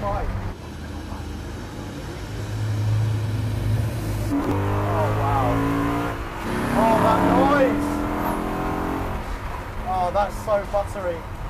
my. Oh, wow. Oh, that noise. Oh, that's so buttery.